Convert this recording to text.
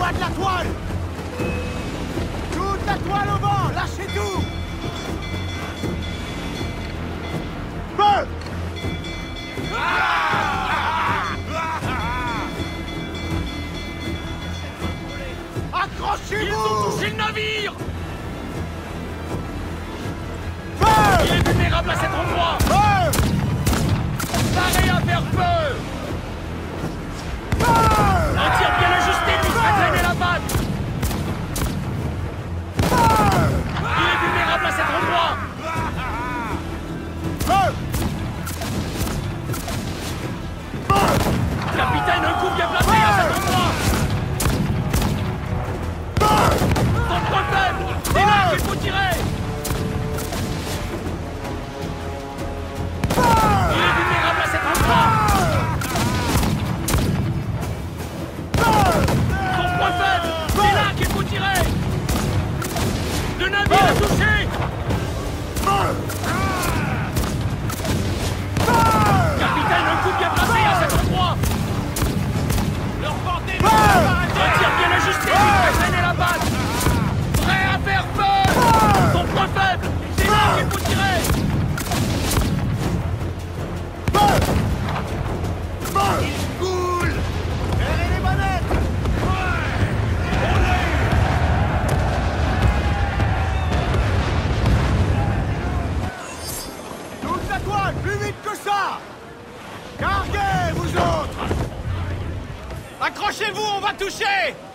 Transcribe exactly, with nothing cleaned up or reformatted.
bas de la toile! Toute la toile au vent! Lâchez tout! Feu! Accrochez-vous! Ils ont touché le navire! Feu! Il est vulnérable à cet endroit! Feu! Paré à faire feu! Feu! Un tir bien ajusté lui ferait traîner la batte! Feu! Il est vulnérable à cet endroit! Feu! Capitaine, un coup bien placé à cet endroit! Son point faible! C'est là qu'il faut tirer! Il est vulnérable à cet endroit! Son point faible! C'est là qu'il faut tirer! Le navire est touché! Capitaine, un coup bien placé à cet endroit! Leur portée! Un tir bien ajusté lui fait traîner la batte! Prêt à faire feu! Son point faible! C'est là qu'il faut tirer! Il coule! Serrez les manettes! Toute la toile, plus vite que ça! Carguez, vous autres! Accrochez-vous, on va toucher!